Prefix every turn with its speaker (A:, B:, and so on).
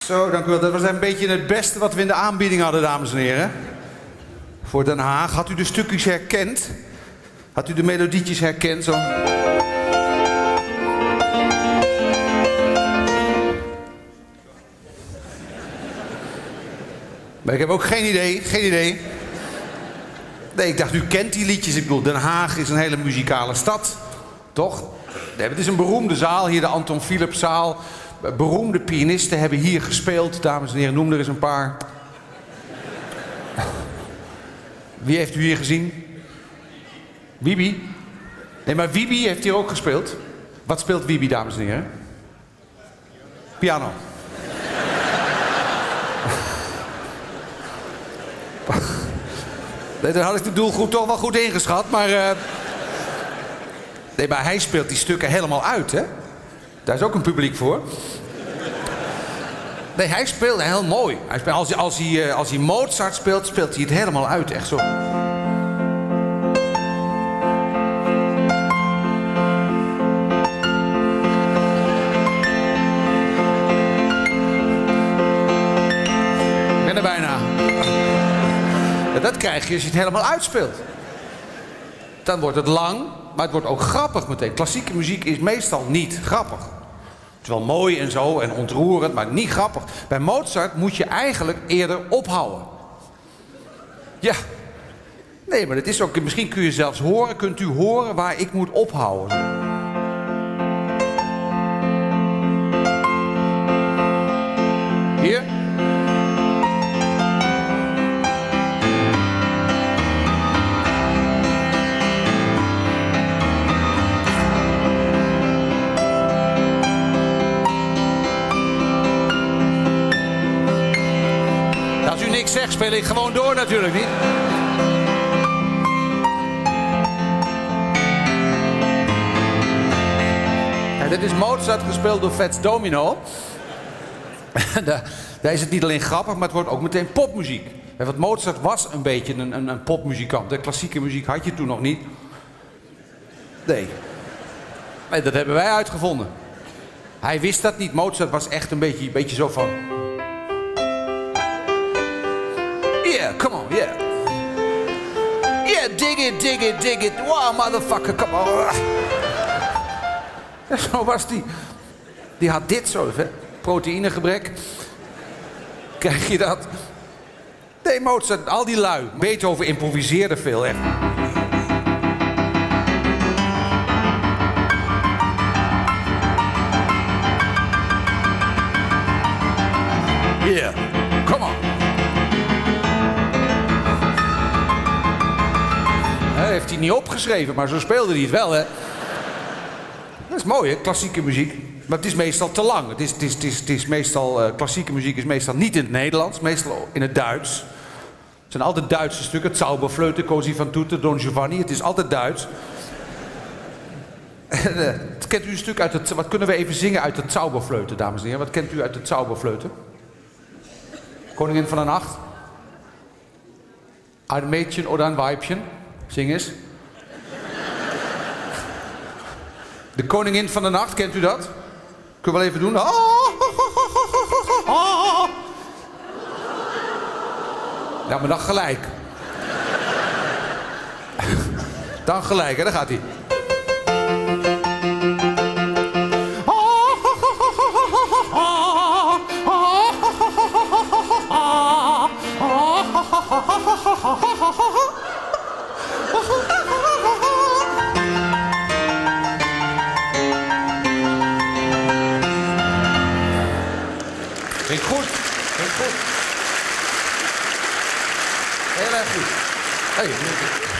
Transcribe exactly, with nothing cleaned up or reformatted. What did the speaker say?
A: Zo, dank u wel. Dat was een beetje het beste wat we in de aanbieding hadden, dames en heren. Voor Den Haag. Had u de stukjes herkend? Had u de melodietjes herkend? Zo. Maar ik heb ook geen idee, geen idee. Nee, ik dacht, u kent die liedjes. Ik bedoel, Den Haag is een hele muzikale stad. Toch? Nee, het is een beroemde zaal, hier de Anton Philipszaal. Beroemde pianisten hebben hier gespeeld. Dames en heren, noem er eens een paar. Wie heeft u hier gezien? Wiebe? Nee, maar Wiebe heeft hier ook gespeeld. Wat speelt Wiebe, dames en heren? Piano. Nee, dan had ik de doelgroep toch wel goed ingeschat, maar... Uh... Nee, maar hij speelt die stukken helemaal uit, hè? Daar is ook een publiek voor. Nee, hij speelt heel mooi. Hij speelt, als, hij, als, hij, als hij Mozart speelt, speelt hij het helemaal uit, echt zo. Ik ben er bijna. Ja, dat krijg je als je het helemaal uitspeelt. Dan wordt het lang, maar het wordt ook grappig meteen. Klassieke muziek is meestal niet grappig. Het is wel mooi en zo en ontroerend, maar niet grappig. Bij Mozart moet je eigenlijk eerder ophouden. Ja. Nee, maar het is ook... Misschien kun je zelfs horen, kunt u horen waar ik moet ophouden. Hier. Ik zeg, speel ik gewoon door natuurlijk niet. Ja, dit is Mozart gespeeld door Fats Domino. daar, daar is het niet alleen grappig, maar het wordt ook meteen popmuziek. Ja, want Mozart was een beetje een, een, een popmuzikant. De klassieke muziek had je toen nog niet. Nee. Nee, dat hebben wij uitgevonden. Hij wist dat niet. Mozart was echt een beetje, een beetje zo van... Yeah, come on, yeah. Yeah, dig it, dig it, dig it. Wow, motherfucker, come on. Ja, zo was die. Die had dit zo, hè? Proteïnegebrek. Krijg je dat? Nee, Mozart, al die lui. Beethoven improviseerde veel, echt. Yeah, come on. Heeft hij niet opgeschreven, maar zo speelde hij het wel, hè. Dat is mooi, hè, klassieke muziek. Maar het is meestal te lang. Het is, het is, het is, het is meestal, uh, klassieke muziek is meestal niet in het Nederlands, meestal in het Duits. Het zijn altijd Duitse stukken. Zauberflöte, Così fan tutte, Don Giovanni. Het is altijd Duits. En, uh, kent u een stuk uit het... Wat kunnen we even zingen uit het Zauberflöte, dames en heren? Wat kent u uit het Zauberflöte? Koningin van de Nacht? Een Mädchen oder een Weibchen? Zing eens. De Koningin van de Nacht, kent u dat? Kunnen we wel even doen? Ja, maar dan gelijk. Dan gelijk, hè? Daar gaat hij. Vind ik goed. Vind ik goed. Heel erg goed. Hey.